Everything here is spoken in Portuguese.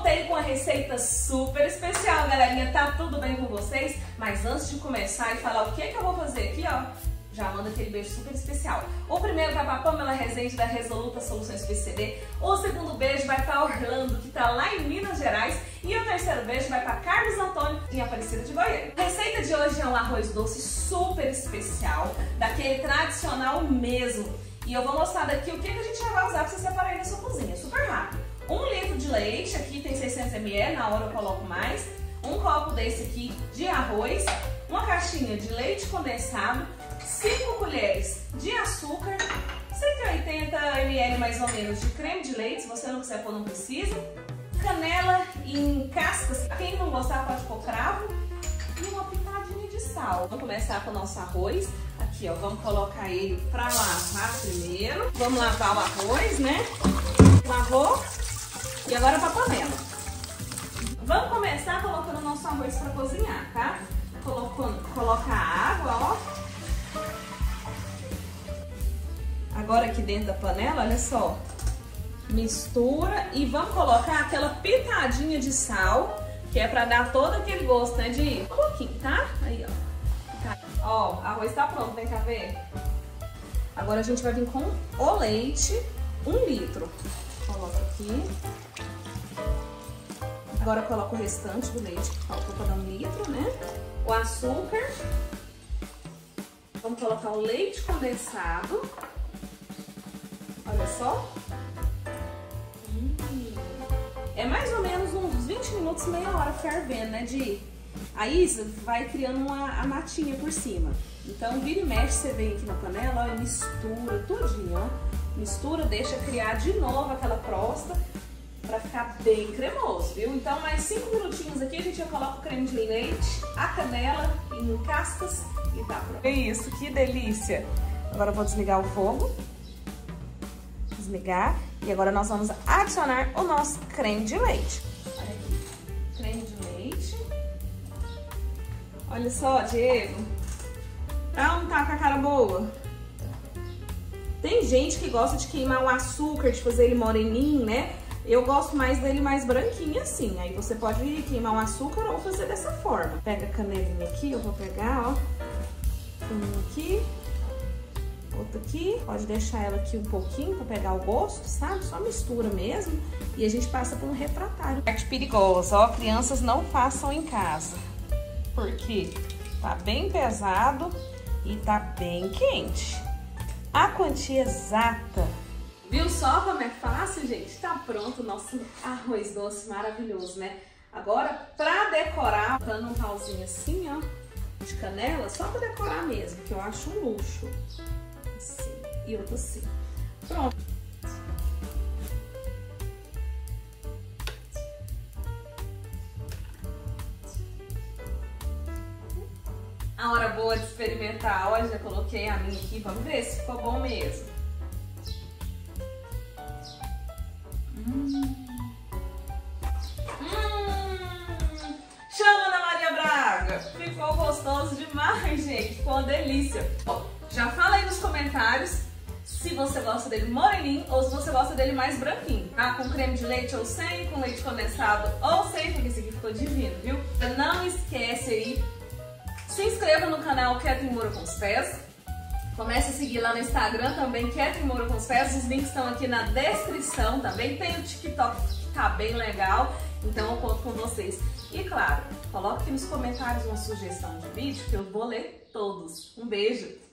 voltei com uma receita super especial, galerinha. Tá tudo bem com vocês? Mas antes de começar e falar o que eu vou fazer aqui, ó, já manda aquele beijo super especial. O primeiro vai pra Pamela Rezende, da Resoluta Soluções PCD. O segundo beijo vai pra Orlando, que tá lá em Minas Gerais. E o terceiro beijo vai pra Carlos Antônio, em Aparecida de Goiânia. A receita de hoje é um arroz doce super especial, daquele tradicional mesmo. E eu vou mostrar daqui o que a gente vai usar pra você separar aí na sua cozinha, super rápido. 1 litro de leite, aqui tem 600 ml, na hora eu coloco mais. Um copo desse aqui de arroz, uma caixinha de leite condensado, 5 colheres de açúcar, 180 ml mais ou menos de creme de leite, se você não quiser pôr não precisa, canela em cascas, quem não gostar pode pôr cravo, e uma pitadinha de sal. Vamos começar com o nosso arroz, aqui ó, vamos colocar ele pra lavar primeiro, vamos lavar o arroz, né? Lavou, e agora pra panela. Vamos começar colocando o nosso arroz pra cozinhar, tá? Coloca a água, ó. Agora aqui dentro da panela, olha só, mistura e vamos colocar aquela pitadinha de sal, que é pra dar todo aquele gosto, né, de um pouquinho, tá? Aí, ó. Ó, o arroz tá pronto, vem cá ver. Agora a gente vai vir com o leite, 1 litro. Coloca aqui. Agora eu coloco o restante do leite, que faltou pra dar 1 litro, né? O açúcar. Vamos colocar o leite condensado. Olha só. É mais ou menos uns 20 minutos, meia hora fervendo, né? Aí você vai criando a matinha por cima. Então, vira e mexe, você vem aqui na panela, ó, e mistura tudinho, ó. Mistura, deixa criar de novo aquela crosta pra ficar bem cremoso, viu? Então, mais 5 minutinhos aqui, a gente já coloca o creme de leite, a canela em cascas e tá pronto. É isso, que delícia! Agora eu vou desligar o fogo. Desligar. E agora nós vamos adicionar o nosso creme de leite. Olha aqui, creme de leite. Olha só, Diego. Tá ou não tá com a cara boa? Tem gente que gosta de queimar o açúcar, de fazer ele moreninho, né? Eu gosto mais dele mais branquinho assim. Aí você pode queimar o açúcar ou fazer dessa forma. Pega a canelinha aqui, eu vou pegar, ó. Um aqui. Outra aqui, pode deixar ela aqui um pouquinho pra pegar o gosto, sabe? Só mistura mesmo e a gente passa por um refratário. Parte perigosa, ó, crianças não façam em casa, porque tá bem pesado e tá bem quente. A quantia exata. Viu só como é fácil, gente? Tá pronto o nosso arroz doce maravilhoso, né? Agora, pra decorar, dando um pauzinho assim, ó, de canela, só pra decorar mesmo, que eu acho um luxo. Assim, e outro assim. Pronto. A hora boa de experimentar. Ó, já coloquei a minha aqui. Vamos ver se ficou bom mesmo. Chama Ana Maria Braga. Ficou gostoso demais, gente. Ficou uma delícia. Ó, já fala aí nos comentários se você gosta dele moreninho ou se você gosta dele mais branquinho, tá? Com creme de leite ou sem, com leite condensado ou sem, porque esse aqui ficou divino, viu? Não esquece aí, se inscreva no canal Catherine Moura com os Pés. Comece a seguir lá no Instagram também, Catherine Moura com os Pés. Os links estão aqui na descrição também. Tem o TikTok que tá bem legal, então eu conto com vocês. E claro, coloque aqui nos comentários uma sugestão de vídeo que eu vou ler todos. Um beijo!